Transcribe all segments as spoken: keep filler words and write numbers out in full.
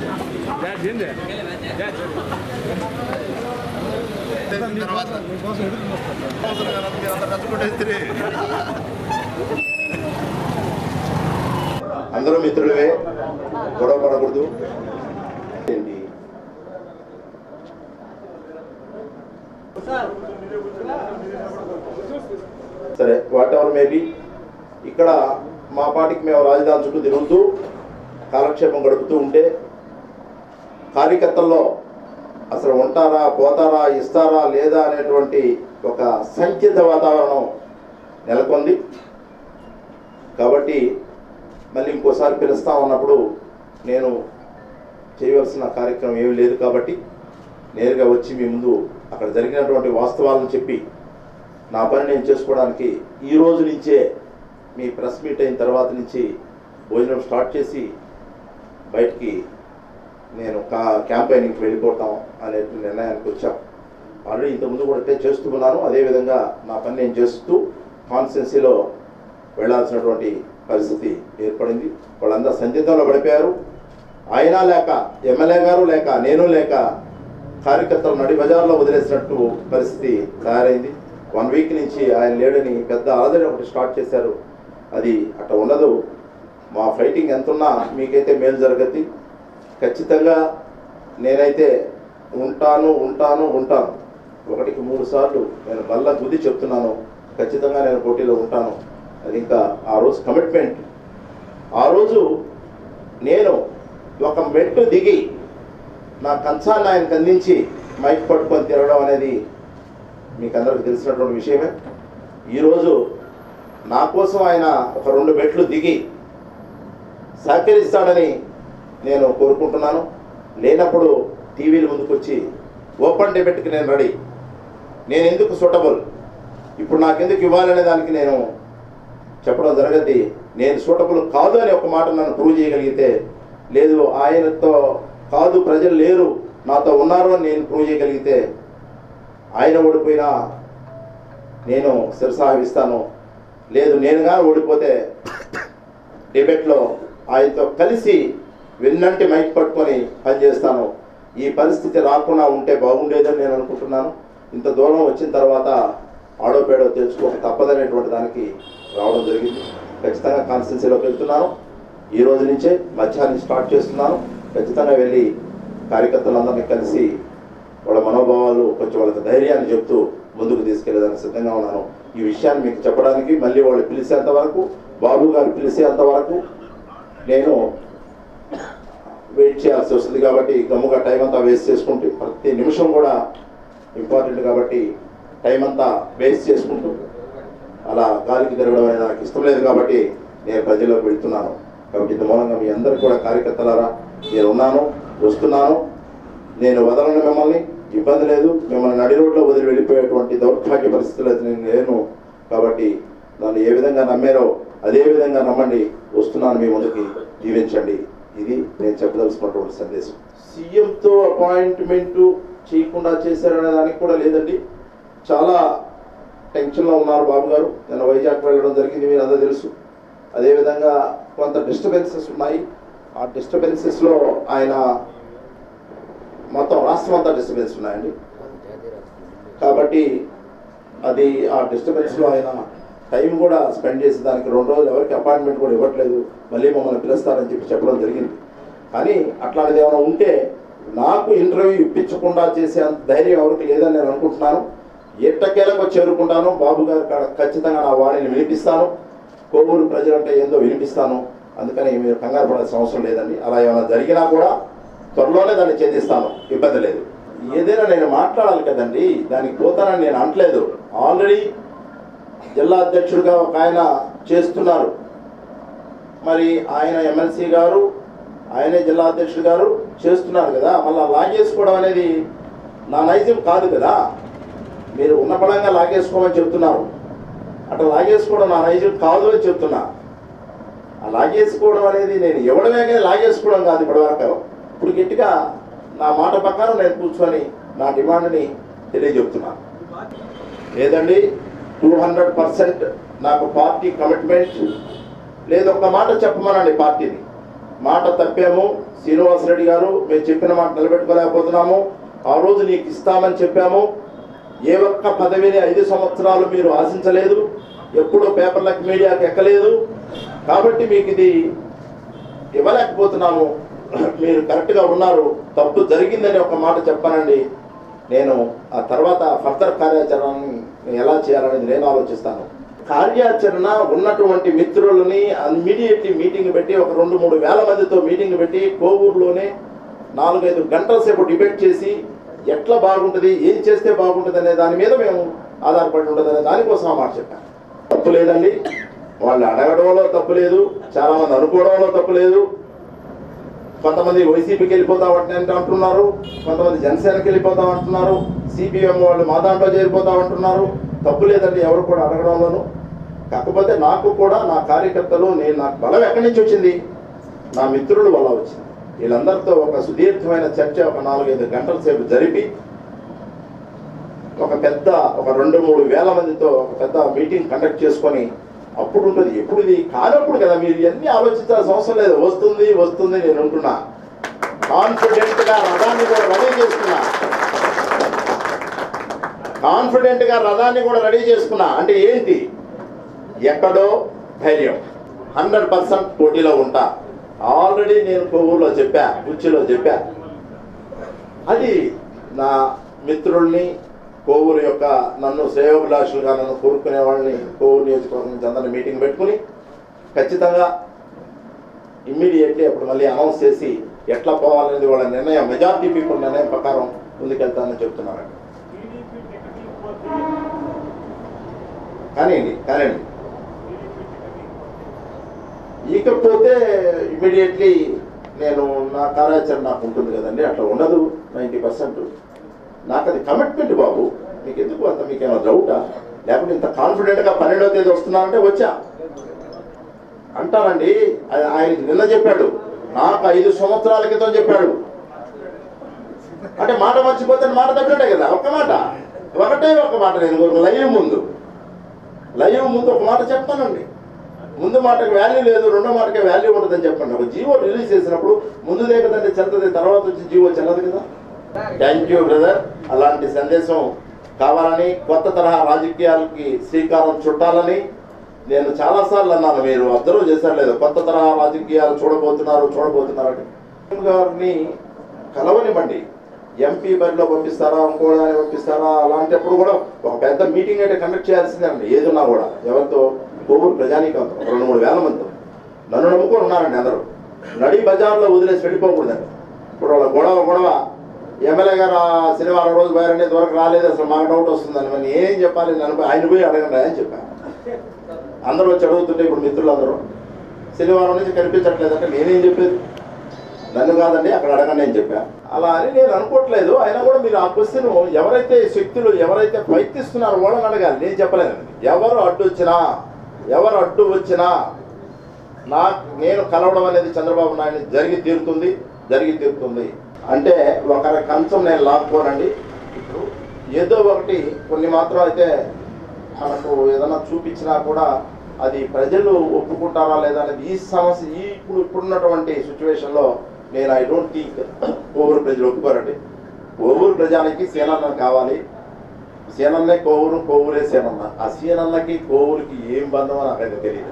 అందరూ మిత్రులవే, గొడవ పడకూడదు. సరే, వాట్ ఎవర్ మేబీ, ఇక్కడ మా పార్టీకి మేము రాజధాని చుట్టూ తిరుగుతూ కాలక్షేపం గడుపుతూ ఉంటే కార్యకర్తల్లో అసలు ఉంటారా, పోతారా, ఇస్తారా లేదా అనేటువంటి ఒక సంకేత వాతావరణం నెలకొంది. కాబట్టి మళ్ళీ ఇంకోసారి పిలుస్తా ఉన్నప్పుడు నేను చేయవలసిన కార్యక్రమం ఏమీ లేదు కాబట్టి నేరుగా వచ్చి మీ ముందు అక్కడ జరిగినటువంటి వాస్తవాలను చెప్పి నా పని నేను చేసుకోవడానికి ఈ రోజు నుంచే మీ ప్రెస్ మీట్ అయిన తర్వాత నుంచి భోజనం స్టార్ట్ చేసి బయటికి నేను కా క్యాంపెయినింగ్కి వెళ్ళిపోతాం అనే నిర్ణయానికి వచ్చాం. ఆల్రెడీ ఇంతకుముందు కూడా చేస్తూ ఉన్నాను. అదేవిధంగా నా పని నేను చేస్తూ కాన్స్టిట్యున్సీలో వెళ్లాల్సినటువంటి పరిస్థితి ఏర్పడింది. వాళ్ళందరూ సందిగ్ధంలో పడిపోయారు. ఆయన లేక, ఎమ్మెల్యే గారు లేక, నేను లేక కార్యకర్తలు నడి బజార్లో వదిలేసినట్టు పరిస్థితి తయారైంది. వన్ వీక్ నుంచి ఆయన లేడని పెద్ద అలజడి ఒకటి స్టార్ట్ చేశారు. అది అట్లా ఉండదు. మా ఫైటింగ్ ఎంతున్నా మీకైతే మేలు జరగద్ది. ఖచ్చితంగా నేనైతే ఉంటాను ఉంటాను ఉంటాను ఒకటికి మూడు సార్లు నేను బల్ల గుద్ది చెప్తున్నాను. ఖచ్చితంగా నేను పోటీలో ఉంటాను. అది ఇంకా ఆ రోజు కమిట్మెంట్. ఆ రోజు నేను ఒక మెట్టు దిగి నా కంచాన్ని ఆయనకు అందించి మైక్ పట్టుకొని తిరగడం అనేది మీకు అందరికి తెలిసినటువంటి విషయమే. ఈరోజు నా కోసం ఆయన ఒక రెండు మెట్లు దిగి సహకరిస్తాడని నేను కోరుకుంటున్నాను. లేనప్పుడు టీవీల ముందుకు వచ్చి ఓపెన్ డిబేట్కి నేను రెడీ. నేను ఎందుకు సూటబుల్, ఇప్పుడు నాకెందుకు ఇవ్వాలనే దానికి నేను చెప్పడం జరగద్ది. నేను సూటబుల్ కాదు అని ఒక మాట నన్ను ప్రూవ్ చేయగలిగితే, లేదు ఆయనతో కాదు ప్రజలు లేరు నాతో ఉన్నారు అని నేను ప్రూవ్ చేయగలిగితే, ఆయన ఓడిపోయినా నేను శిరసాహిస్తాను. లేదు నేను కానీ ఓడిపోతే డిబేట్లో ఆయనతో కలిసి వెన్నంటి మైక్ పట్టుకొని పనిచేస్తాను. ఈ పరిస్థితి రాకుండా ఉంటే బాగుండేదని నేను అనుకుంటున్నాను. ఇంత దూరం వచ్చిన తర్వాత ఆడోపేడో తెలుసుకోక తప్పదనేటువంటి దానికి రావడం జరిగింది. ఖచ్చితంగా కాన్స్టిట్యున్సీలోకి వెళ్తున్నాను. ఈ రోజు నుంచే మధ్యాహ్నం స్టార్ట్ చేస్తున్నాను. ఖచ్చితంగా వెళ్ళి కార్యకర్తలందరినీ కలిసి వాళ్ళ మనోభావాలు కొంచెం వాళ్ళకి ధైర్యాన్ని చెప్తూ ముందుకు తీసుకెళ్లేదానికి సిద్ధంగా ఉన్నాను. ఈ విషయాన్ని మీకు చెప్పడానికి మళ్ళీ వాళ్ళు పిలిచేంత వరకు, బాబు గారు పిలిచేంత వరకు నేను వెయిట్ చేయాల్సి వస్తుంది. కాబట్టి గమ్ముగా టైం అంతా వేస్ట్ చేసుకుంటూ, ప్రతి నిమిషం కూడా ఇంపార్టెంట్ కాబట్టి టైం అంతా వేస్ట్ చేసుకుంటూ అలా గాలికి తిరగడం అనేది నాకు ఇష్టం లేదు. కాబట్టి నేను ప్రజల్లోకి వెళ్తున్నాను. కాబట్టి ఇంత మూలంగా మీ అందరికీ కూడా కార్యకర్తలారా, నేను ఉన్నాను, వస్తున్నాను. నేను వదలను మిమ్మల్ని, ఇబ్బంది లేదు. మిమ్మల్ని నడి రోడ్లో వదిలి వెళ్ళిపోయేటువంటి దౌర్భాగ్య పరిస్థితులు అయితే నేను లేను. కాబట్టి నన్ను ఏ విధంగా నమ్మారో అదే విధంగా నమ్మండి. వస్తున్నాను మీ ముందుకి, జీవించండి. ఇది నేను చెప్పదలుచుకున్నటువంటి సందేశం. సీఎంతో అపాయింట్మెంటు చేయకుండా చేశారనే దానికి కూడా లేదండి. చాలా టెన్షన్లో ఉన్నారు బాబు గారు. నేను వైజాగ్ వెళ్ళడం జరిగింది, మీరు అందరూ తెలుసు. అదేవిధంగా కొంత డిస్టర్బెన్సెస్ ఉన్నాయి. ఆ డిస్టర్బెన్సెస్లో ఆయన మొత్తం రాష్ట్రం అంతా డిస్టర్బెన్స్ ఉన్నాయండి. కాబట్టి అది ఆ డిస్టర్బెన్స్లో ఆయన టైం కూడా స్పెండ్ చేసి దానికి రెండు రోజులు ఎవరికి అపాయింట్మెంట్ కూడా ఇవ్వట్లేదు. మళ్ళీ మమ్మల్ని పిలుస్తారని చెప్పి చెప్పడం జరిగింది. కానీ అట్లాంటిది ఏమైనా ఉంటే నాకు ఇంటర్వ్యూ ఇప్పించకుండా చేసే ధైర్యం ఎవరికి లేదని నేను అనుకుంటున్నాను. ఎట్టకేలకు చేరుకుంటాను. బాబు గారు ఖచ్చితంగా నా వాణిని వినిపిస్తాను. కోవూరు ప్రజలంటే ఏందో వినిపిస్తాను. అందుకని మీరు కంగారు పడాల్సిన అవసరం లేదండి. అలా ఏమైనా జరిగినా కూడా త్వరలోనే దాన్ని ఛేదిస్తాను, ఇబ్బంది లేదు. ఏదైనా నేను మాట్లాడాలి కదండి, దానికి పోతానని నేను అనట్లేదు. ఆల్రెడీ జిల్లా అధ్యక్షుడిగా ఒక ఆయన చేస్తున్నారు. మరి ఆయన ఎమ్మెల్సీ గారు, ఆయనే జిల్లా అధ్యక్షుడు గారు చేస్తున్నారు కదా. మళ్ళీ లాగేసుకోవడం అనేది నా నైజం కాదు కదా. మీరు ఉన్న పడంగా లాగేసుకోమని చెప్తున్నారు. అట్లా లాగేసుకోవడం నా నైజం కాదు అని చెప్తున్నా. ఆ లాగేసుకోవడం అనేది నేను ఎవడమే కానీ లాగేసుకోవడం కాదు ఇప్పటివరకు. ఇప్పుడు గట్టిగా నా మాట ప్రకారం నేను కూర్చొని నా డిమాండ్ని తెలియజెప్తున్నాను. లేదండి, టూ హండ్రెడ్ పర్సెంట్ నాకు పార్టీ కమిట్మెంట్ లేదు. ఒక్క మాట చెప్పమనండి పార్టీని. మాట తప్పాము శ్రీనివాసరెడ్డి గారు, మేము చెప్పిన మాట నిలబెట్టుకోలేకపోతున్నాము. ఆ రోజు నీకు ఇస్తామని చెప్పాము. ఏ ఒక్క పదవిని ఐదు సంవత్సరాలు మీరు ఆశించలేదు, ఎప్పుడూ పేపర్లకు మీడియాకి ఎక్కలేదు. కాబట్టి మీకు ఇది ఇవ్వలేకపోతున్నాము. మీరు కరెక్ట్గా ఉన్నారు, తప్పు జరిగిందని ఒక మాట చెప్పానండి. నేను ఆ తర్వాత ఫర్దర్ కార్యాచరణని ఎలా చేయాలనేది నేను ఆలోచిస్తాను. కార్యాచరణ ఉన్నటువంటి మిత్రులని ఇమ్మీడియట్లీ మీటింగ్ పెట్టి ఒక రెండు మూడు వేల మందితో మీటింగ్ పెట్టి కోవూరులోనే నాలుగైదు గంటల సేపు డిబేట్ చేసి ఎట్లా బాగుంటుంది, ఏం చేస్తే బాగుంటుంది అనే దాని మీద మేము ఆధారపడి ఉంటుంది అనే దానికోసం ఆ మాట చెప్పాను. తప్పు లేదండి, వాళ్ళు అడగడంలో తప్పు లేదు, చాలామంది అనుకోవడంలో తప్పు లేదు. కొంతమంది వైసీపీకి వెళ్ళిపోతామంటే అంటున్నారు, కొంతమంది జనసేనకి వెళ్ళిపోతామంటున్నారు, సిపిఎం వాళ్ళు మా దాంట్లో చేరిపోతామంటున్నారు. తప్పు లేదండి ఎవరు కూడా అడగడంలోనూ. కాకపోతే నాకు కూడా నా కార్యకర్తలు, నేను నాకు బలం ఎక్కడి నుంచి వచ్చింది, నా మిత్రుల వల్ల వచ్చింది. వీళ్ళందరితో ఒక సుదీర్ఘమైన చర్చ ఒక నాలుగైదు గంటల సేపు జరిపి ఒక పెద్ద ఒక రెండు మూడు వేల మందితో ఒక పెద్ద మీటింగ్ కండక్ట్ చేసుకొని అప్పుడు ఉంటుంది. ఎప్పుడు ఇది కానప్పుడు కదా మీరు ఇవన్నీ ఆలోచించాల్సిన అవసరం లేదు. వస్తుంది వస్తుంది నేను ఉంటున్నా, కాన్ఫిడెంట్గా రథాన్ని కూడా రెడీ చేసుకున్నా కాన్ఫిడెంట్గా రథాన్ని కూడా రెడీ చేసుకున్నా అంటే ఏంటి, ఎక్కడో ధైర్యం, హండ్రెడ్ పర్సెంట్ పోటీలో ఉంటా. ఆల్రెడీ నేను కొవ్వూరులో చెప్పా, కుర్చీలో చెప్పా. అది నా మిత్రుల్ని, కోవూరు యొక్క నన్ను శ్రేయోభిలాషులుగా నన్ను కోరుకునే వాళ్ళని కోవూరు నియోజకవర్గం నుంచి అందరినీ మీటింగ్ పెట్టుకుని ఖచ్చితంగా ఇమ్మీడియట్లీ అప్పుడు మళ్ళీ అనౌన్స్ చేసి ఎట్లా పోవాలనేది వాళ్ళ నిర్ణయం, మెజార్టీ పీపుల్ నిర్ణయం ప్రకారం ముందుకెళ్తానని చెప్తున్నారండి. కానివ్వండి కానివ్వండి ఇకపోతే ఇమ్మీడియట్లీ నేను నా కార్యాచరణ నాకు ఉంటుంది కదండి, అట్లా ఉండదు. నైంటీ పర్సెంట్ నాకు అది కమిట్మెంట్ బాబు. మీకు ఎందుకు అంత మీకేమో డౌటా, లేకపోతే ఇంత కాన్ఫిడెంట్గా పన్నెండవ తేదీ వస్తున్నానంటే వచ్చా అంటానండి. ఆయన నిన్న చెప్పాడు, నాకు ఐదు సంవత్సరాల క్రితం చెప్పాడు. అంటే మాట మర్చిపోతే మాట తప్పినట్టే కదా. ఒక్క మాట, ఒకటే ఒక మాట. నేను లైవ్ ముందు లైవ్ ముందు ఒక మాట చెప్తానండి. ముందు మాటకి వాల్యూ లేదు, రెండో మాటకే వాల్యూ ఉంటుందని చెప్పండి. ఒక జీవో రిలీజ్ చేసినప్పుడు ముందుదే కదండి చెల్తది, తర్వాత వచ్చి జీవో చెల్లదు కదా. Thank you brother. అలాంటి సందేశం కావాలని, కొత్త తరహా రాజకీయాలకి శ్రీకారం చుట్టాలని నేను చాలాసార్లు అన్నాను. మీరు అబ్జర్వ్ చేశారు లేదు, కొత్త తరహా రాజకీయాలు చూడబోతున్నారు చూడబోతున్నారని. గారిని కలవనివ్వండి, ఎంపీ బరిలో పంపిస్తారా, ఇంకోదాన్ని పంపిస్తారా, అలాంటప్పుడు కూడా ఒక పెద్ద మీటింగ్ అయితే కండక్ట్ చేయాల్సిందేనండి. ఏదున్నా కూడా ఎవరితో, కోవూరు ప్రజానీకంతో రెండు మూడు వేల మందితో నన్ను నమ్ముకొని ఉన్నారండి. అందరూ నడి బజార్లో వదిలేసి వెళ్ళిపోకూడదండి. ఇప్పుడు వాళ్ళ గొడవ గొడవ ఎమ్మెల్యే గారు శనివారం రోజు పోయారంటే వరకు రాలేదు, అసలు మాకు డౌట్ వస్తుందని. మరి ఏం చెప్పాలి, నన్ను ఆయన పోయి అడగండి అని చెప్పాను. అందరూ వచ్చి అడుగుతుంటే ఇప్పుడు మిత్రులందరూ శనివారం నుంచి కనిపించట్లేదంటే నేనేం చెప్పేది, నన్ను కాదండి అక్కడ అడగండి అని చెప్పా. అలా అని నేను అనుకోవట్లేదు. అయినా కూడా మీరు ఆ క్వశ్చన్ ఎవరైతే శక్తులు ఎవరైతే ప్రయత్నిస్తున్నారో వాళ్ళని అడగాలి, నేను చెప్పలేదండి. ఎవరు అడ్డు వచ్చినా ఎవరు అడ్డు వచ్చినా నా నేను కలవడం అనేది చంద్రబాబు నాయుడు జరిగి తీరుతుంది జరిగి తీరుతుంది అంటే ఒకరి కంచం నేను లాక్కోనండి. ఇప్పుడు ఏదో ఒకటి కొన్ని మాత్రం అయితే మనకు ఏదైనా చూపించినా కూడా అది ప్రజలు ఒప్పుకుంటారా లేదా అనేది ఈ సమస్య ఈ ఇప్పుడు ఇప్పుడున్నటువంటి సిచ్యువేషన్లో నేను ఐ డోంట్ థింక్ కోవూరు ప్రజలు ఒప్పుకోరండి. కోవూరు ప్రజానికి సేనన్న కావాలి, సేనన్నే కోవూరు, కోవూరే సేనన్న. ఆ సేనన్నకి కోవూరుకి ఏం బంధమో నాకైతే తెలియదు.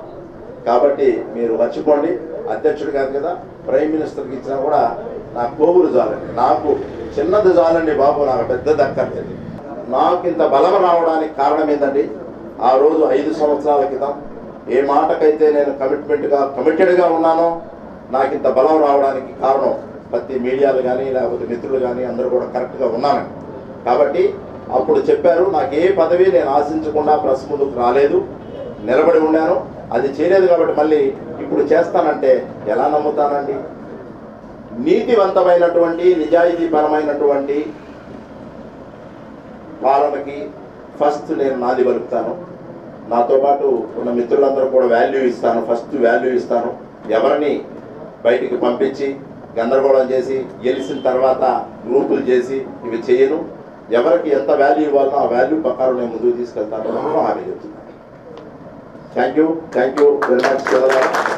కాబట్టి మీరు మర్చిపోండి, అధ్యక్షుడు కాదు కదా, ప్రైమ్ మినిస్టర్కి ఇచ్చినా కూడా నాకు కోవూరు చాలండి. నాకు చిన్నది చాలండి బాబు, నాకు పెద్దది అక్కర్లేదు. నాకు ఇంత బలం రావడానికి కారణం ఏంటండి, ఆ రోజు ఐదు సంవత్సరాల క్రితం ఏ మాటకైతే నేను కమిట్మెంట్గా కమిటెడ్గా ఉన్నానో నాకు ఇంత బలం రావడానికి కారణం ప్రతి మీడియాలు కానీ లేకపోతే మిత్రులు కానీ అందరూ కూడా కరెక్ట్గా ఉన్నానండి. కాబట్టి అప్పుడు చెప్పారు, నాకు ఏ పదవి నేను ఆశించకుండా ప్రెస్ ముందుకు రాలేదు, నిలబడి ఉన్నాను. అది చేయలేదు కాబట్టి మళ్ళీ ఇప్పుడు చేస్తానంటే ఎలా నమ్ముతానండి. నీతివంతమైనటువంటి నిజాయితీపరమైనటువంటి పాలనకి ఫస్ట్ నేను నాది పలుకుతాను. నాతో పాటు ఉన్న మిత్రులందరూ కూడా వాల్యూ ఇస్తాను, ఫస్ట్ వాల్యూ ఇస్తాను. ఎవరిని బయటికి పంపించి గందరగోళం చేసి గెలిచిన తర్వాత గ్రూపులు చేసి ఇవి చేయను. ఎవరికి ఎంత వాల్యూ ఇవ్వాలనో ఆ వాల్యూ ప్రకారం నేను ముందుకు తీసుకెళ్తాను హామీ చెప్తున్నాను. Thank you thank you very much.